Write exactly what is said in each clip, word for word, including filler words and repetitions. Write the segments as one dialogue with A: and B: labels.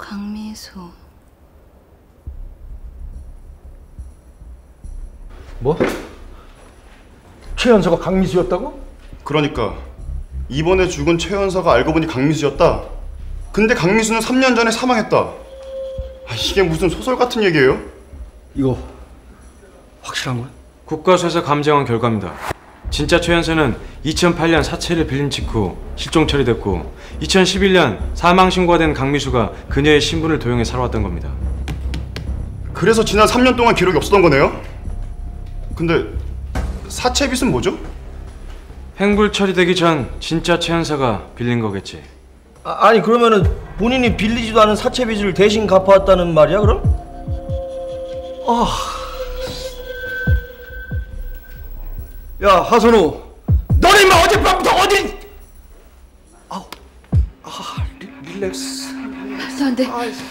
A: 강미수.
B: 뭐? 최연서가 강미수였다고?
C: 그러니까 이번에 죽은 최연서가 알고 보니 강미수였다. 근데 강미수는 삼 년 전에 사망했다. 아, 이게 무슨 소설 같은 얘기예요?
B: 이거 확실한 거야?
D: 국과수에서 감정한 결과입니다. 진짜 최연서는 이천팔 년 사체를 빌린 직후 실종 처리됐고 이천십일 년 사망 신고가 된 강미수가 그녀의 신분을 도용해 살아왔던 겁니다.
C: 그래서 지난 삼 년 동안 기록이 없었던 거네요? 근데 사채빚은 뭐죠?
D: 행불 처리되기 전 진짜 최연서가 빌린 거겠지.
E: 아, 아니 그러면은 본인이 빌리지도 않은 사채빚을 대신 갚아왔다는 말이야 그럼? 아...
B: 야 하선우, 너네 인마 어젯밤부터 어디? 아우, 아 리, 릴렉스.
A: 말도 안 돼.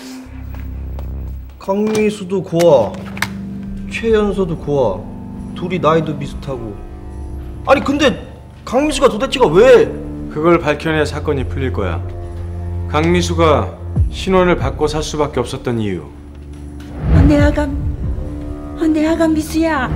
E: 강미수도 고아, 최연서도 고아, 둘이 나이도 비슷하고. 아니 근데 강미수가 도대체가 왜?
D: 그걸 밝혀내야 사건이 풀릴 거야. 강미수가 신원을 받고 살 수밖에 없었던 이유.
F: 어, 내 아감, 어, 내 아감 미수야.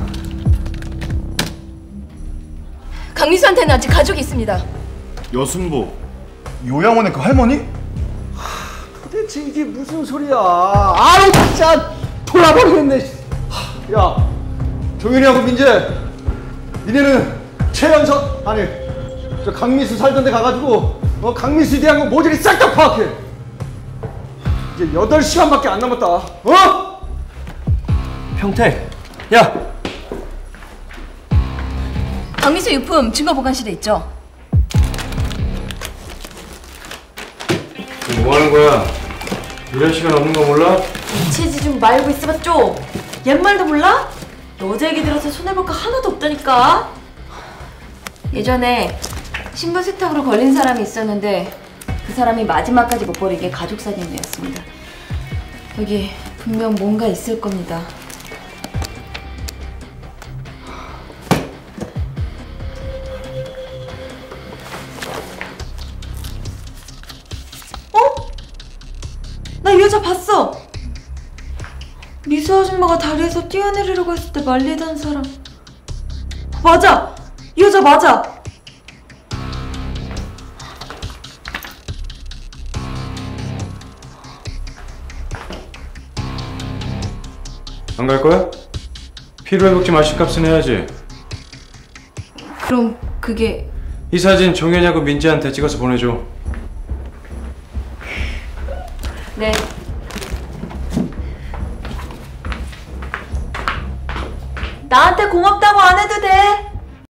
A: 강미수한테는 아직 가족이 있습니다.
C: 여순보, 요양원의 그 할머니?
B: 도대체 이게 무슨 소리야? 아우 진짜 돌아버리겠네. 야, 종현이하고 민재, 니네는 최연서 아니 저 강미수 살던 데 가가지고 어 강미수에 대한 거 모조리 싹 다 파악해. 이제 여덟 시간밖에 안 남았다. 어?
E: 평택, 야.
A: 강미수 유품 증거 보관실에 있죠.
D: 뭐 하는 거야? 이런 시간 없는 거 몰라?
G: 체지 좀 말고 있어봐 좀. 옛말도 몰라? 여자 얘기 들어서 손해볼 거 하나도 없다니까.
A: 예전에 신분 세탁으로 걸린 사람이 있었는데 그 사람이 마지막까지 못 버리게 가족 사진이었습니다. 여기 분명 뭔가 있을 겁니다.
G: 나 이 여자 봤어. 미수 아줌마가 다리에서 뛰어내리려고 했을 때 말리던 사람. 맞아! 이 여자 맞아!
D: 안 갈 거야? 피로회복제 마실값은 해야지.
A: 그럼 그게...
D: 이 사진 종현이하고 민지한테 찍어서 보내줘.
A: 네.
G: 나한테 고맙다고 안 해도 돼.